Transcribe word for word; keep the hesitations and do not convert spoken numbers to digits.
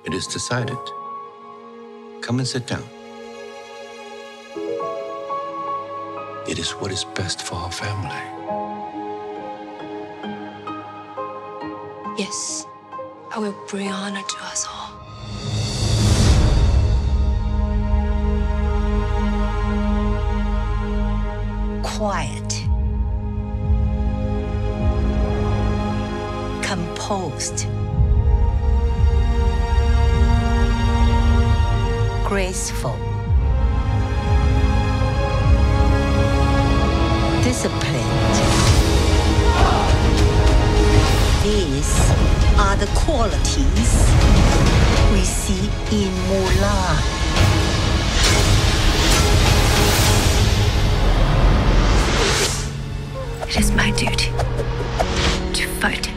It is decided. Come and sit down. It is what is best for our family. Yes, I will bring honor to us all. Quiet. Composed. Graceful. Disciplined. These are the qualities we see in Mulan. It is my duty to fight